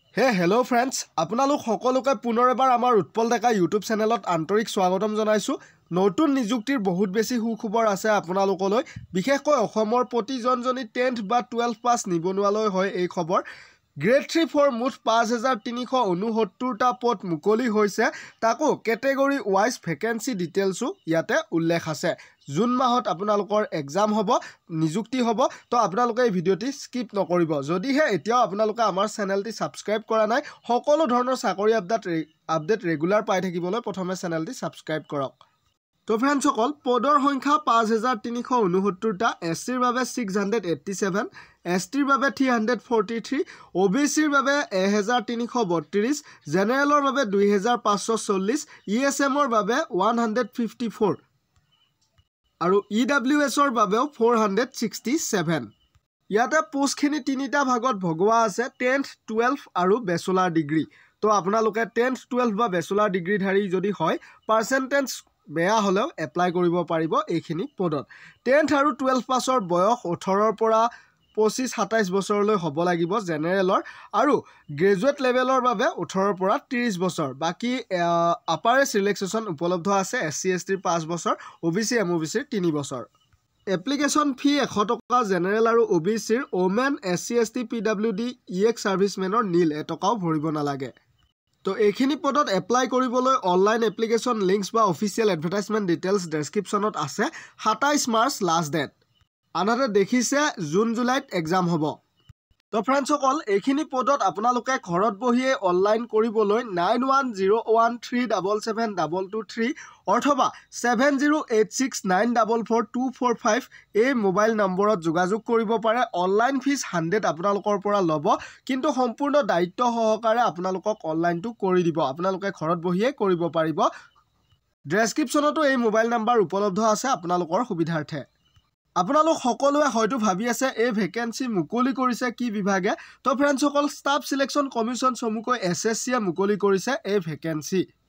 hello friends আপোনালোক সকলোকে পুনৰ এবাৰ আমাৰ উৎপল ডেকা ইউটিউব চেনেলত আন্তৰিক স্বাগতম জনাইছো নতুন নিযুক্তিৰ বহুত বেছি সুখবৰ আছে আপোনালোকলৈ বিশেষকৈ অসমৰ প্ৰতিজনজনী 10th বা 12 পাস নিবনুৱালৈ হয় এই খবৰ গ্ৰেড 3 ফৰ মুঠ 5369টা পদ মুকলি হৈছে তাকো কেটেগৰী ওয়াইজ ভ্যাকেন্সি ডিটেইলসও ইয়াতে উল্লেখ আছে জুন মাহত আপোনালোকৰ এক্সাম হ'ব নিযুক্তি হ'ব তো আপোনালোকে এই ভিডিওটি স্কিপ নকৰিব যদিহে এতিয়াও আপোনালোকে আমাৰ চেনেলটি সাবস্ক্ৰাইব কৰা নাই সকলো ধৰণৰ চাকৰি আপডেট ৰেগুলাৰ পাই থাকিবলৈ প্ৰথমে চেনেলটি সাবস্ক্ৰাইব কৰক তো ফ্ৰেন্ডস সকল পদৰ সংখ্যা 5369টা এসসিৰ বাবে 687 এসটিৰ বাবে 343 ওবিসিৰ বাবে 1332 জেনেৰেলৰ বাবে 2540 ইএসএমৰ বাবে 154 আৰু ইডব্লিউএছৰ বাবেও 467 ইয়াতে পোষ্টখিনি তিনিটা ভাগত ভগৱা আছে 10th 12th আৰু বেচেলাৰ ডিগ্ৰী তো আপোনালোকে 10th 12th বা বেচেলাৰ ডিগ্ৰীধাৰী যদি হয় পাৰ্সেন্টেজ বেয়া হলেও এপ্লাই কৰিব পাৰিব এইখিনি পদত 10th আৰু 12th পাছৰ বয়স 18ৰ পৰা 25-27 বছৰলৈ হ'ব লাগিব জেনেৰেলৰ আৰু গ্ৰেজুৱেট লেভেলৰ বাবে 18ৰ পৰা 30 বছৰ বাকি আপাৰ ৰিলেক্সেশন উপলব্ধ আছে এসসি এসটিৰ 5 বছৰ ওবিসি এমওবিসিৰ 3 বছৰ এপ্লিকেশন ফি 100 টকা জেনেৰেল আৰু ওবিসিৰ women SC ST PWD ex সাৰ্ভিসমেনৰ নীল এটকাও ভৰিব নালাগে তো এইখিনি পদত এপ্লাই কৰিবলৈ অনলাইন এপ্লিকেশন লিংকস বা অফিচিয়েল এডভাৰটাইজমেন্ট ডিটেইলস ডেসক্ৰিপশনত আছে 27 মাৰ্চ লাষ্ট ডেট আনহাতে দেখিছে জুন জুলাইত এক্সাম হ'ব তো ফ্ৰেন্ডস সকল এইখিনি পদত আপোনালোকে ঘৰত বহিয়ে অনলাইন কৰিবলৈ 9101377223 অথবা 7086944245 এই মোবাইল নম্বৰত যোগাযোগ কৰিব পাৰে অনলাইন ফিজ 100 আপোনালোকৰ পৰা ল'ব কিন্তু সম্পূৰ্ণ দায়িত্ব সহকাৰে আপোনালোকক অনলাইনটো কৰি দিব আপোনালোকে ঘৰত বহিয়ে কৰিব পাৰিব ডেসক্ৰিপশনতো এই মোবাইল নম্বৰ উপলব্ধ আছে আপোনালোকৰ সুবিধাৰ্থে আপোনালোক সকলোৱে হয়তো ভাবি আছে এই ভ্যাকেন্সি মুকলি কৰিছে কি বিভাগে তো ফ্ৰেন্ডস সকল ষ্টাফ সিলেকশন কমিশন চমুকৈ এসএসসি মুকলি কৰিছে এই ভ্যাকেন্সি